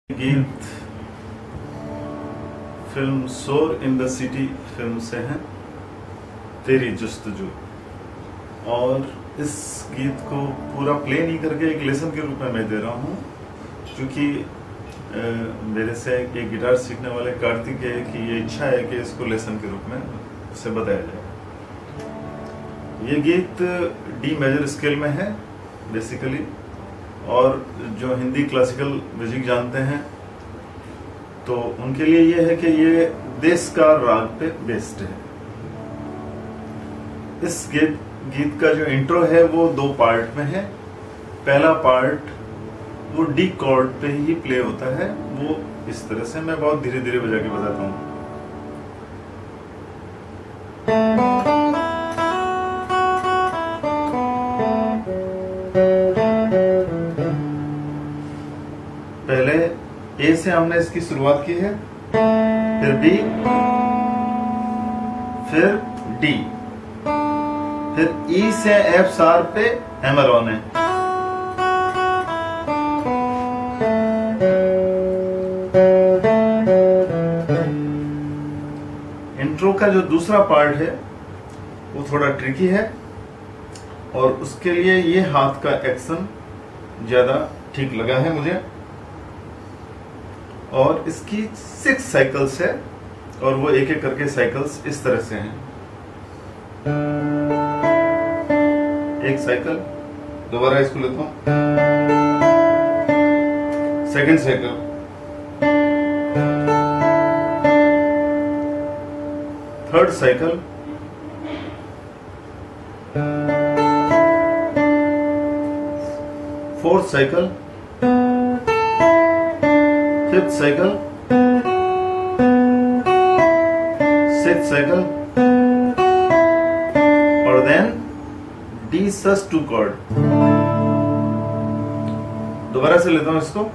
गीत फिल्म शोर in the city film से है, तेरी जुस्तजू। और इस गीत को पूरा प्ले नहीं करके एक लेसन के रूप में मैं दे रहा हूँ, क्योंकि मेरे से एक गिटार सीखने वाले कार्तिक की ये इच्छा है कि इसको लेसन के रूप में उसे बताया जाए। ये गीत डी मेजर स्केल में है बेसिकली, और जो हिंदी क्लासिकल म्यूजिक जानते हैं तो उनके लिए ये है कि ये देश का राग पे बेस्ड है। इस गीत का जो इंट्रो है वो दो पार्ट में है। पहला पार्ट वो डी कॉर्ड पे ही प्ले होता है, वो इस तरह से, मैं बहुत धीरे धीरे बजा के बताता हूँ। पहले ए से हमने इसकी शुरुआत की है, फिर बी, फिर डी, फिर ई से एफ शार्प पे हैमर ऑन है, इंट्रो का जो दूसरा पार्ट है वो थोड़ा ट्रिकी है, और उसके लिए ये हाथ का एक्शन ज्यादा ठीक लगा है मुझे। और इसकी 6 साइकिल्स है, और वो एक एक करके साइकिल्स इस तरह से हैं। एक साइकिल, दोबारा इसको लेता हूं, second cycle, third cycle, fourth cycle, fifth cycle, sixth cycle, और देन डी सस 2 कॉर्ड। दोबारा से लेता हूं इसको।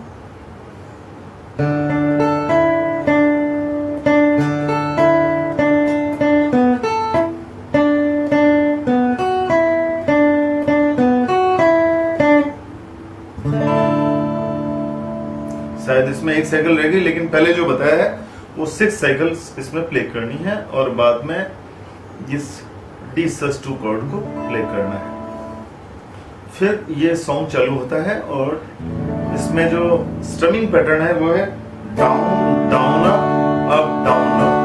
शायद इसमें एक साइकिल रह गई, लेकिन पहले जो बताया है वो 6 साइकिल्स इसमें प्ले करनी है, और बाद में इस डी सस 2 कॉर्ड को प्ले करना है। फिर ये सॉन्ग चालू होता है, और इसमें जो स्ट्रमिंग पैटर्न है वो है down down up down up,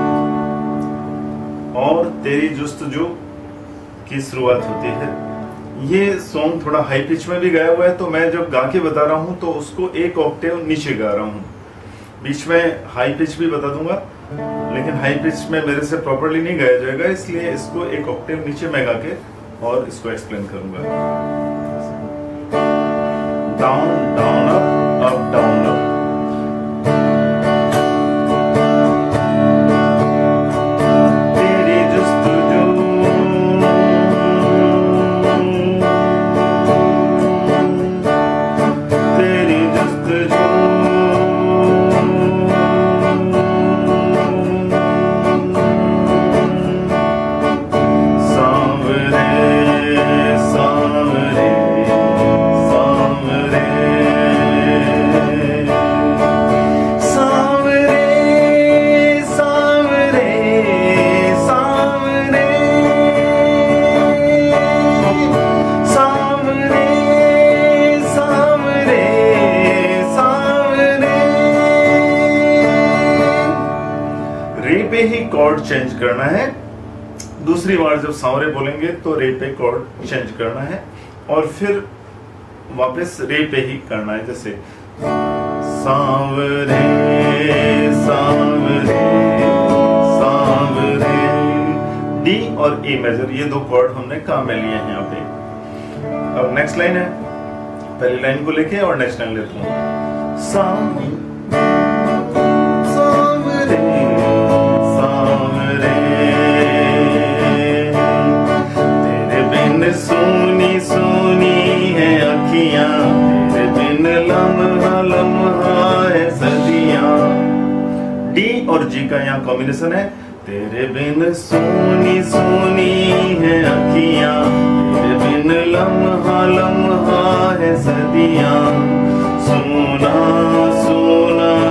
और तेरी जुस्तजू की शुरुआत होती है। ये सॉन्ग थोड़ा हाई पिच में भी गाया हुआ है, तो मैं जब गा के बता रहा हूं तो उसको एक ऑक्टेव नीचे गा रहा हूं। बीच में हाई पिच भी बता दूंगा, लेकिन हाई पिच में मेरे से प्रॉपर्ली नहीं गाया जाएगा, इसलिए इसको एक ऑक्टेव नीचे मैं गा के और इसको एक्सप्लेन करूंगा। Down down up down up, रे पे ही कॉर्ड चेंज करना है। दूसरी बार जब सांवरे बोलेंगे तो रे पे कॉर्ड चेंज करना है, और फिर वापस रे पे ही करना है, जैसे सांवरे सांवरे सांवरे। डी और ए मेजर, ये 2 कॉर्ड हमने काम में लिए हैं यहाँ पे। अब नेक्स्ट लाइन है, पहली लाइन को लेके और नेक्स्ट लाइन लेता हूँ। सांवरे सोनी सोनी है अखियां, तेरे बिन लम्हा लम्हा है सदियां। डी और जी का यहाँ कॉम्बिनेशन है, तेरे बिन सोनी सोनी है अखियां, तेरे बिन लम्हा लम्हा है सदियां। सोना सोना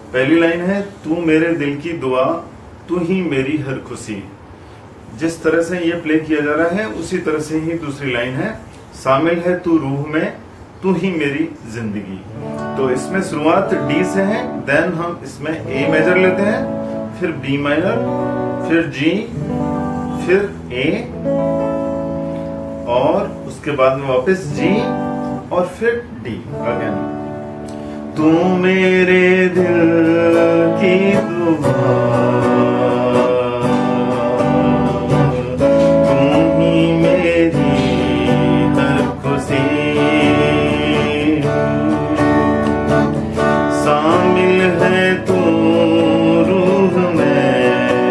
पहली लाइन है तू मेरे दिल की दुआ, तू ही मेरी हर खुशी। जिस तरह से ये प्ले किया जा रहा है उसी तरह से ही दूसरी लाइन है, शामिल है तू रूह में, तू ही मेरी जिंदगी। तो इसमें शुरुआत डी से है, देन हम इसमें ए मेजर लेते हैं, फिर बी माइनर, फिर जी, फिर ए, और उसके बाद में वापस जी और फिर डी अगेन। तू मेरे दिल की दुआ, तू ही मेरी हर खुशी, शामिल है तू रूह में,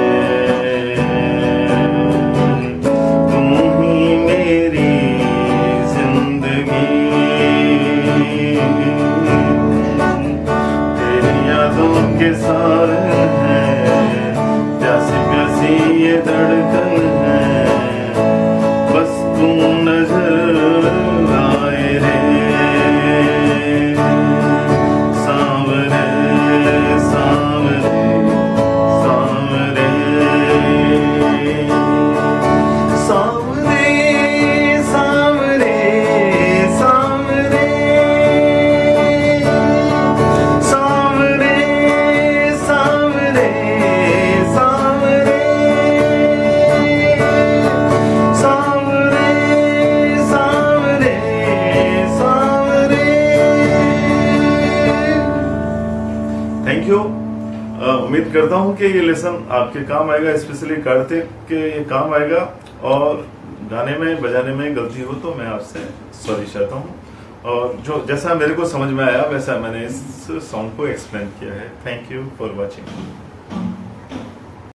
तू ही मेरी जिंदगी। के सारे हैं प्यासी प्यासी ये धड़कन है, बस तू नजर आए रे सांवरे सांवरे सांवरे सांवरे सांवरे थैंक यू। उम्मीद करता हूं कि ये लेसन आपके काम आएगा, स्पेशली कार्तिक के ये काम आएगा, और गाने में बजाने में गलती हो तो मैं आपसे सॉरी चाहता हूं, और जो जैसा मेरे को समझ में आया वैसा मैंने इस सॉन्ग को एक्सप्लेन किया है। Thank you for watching.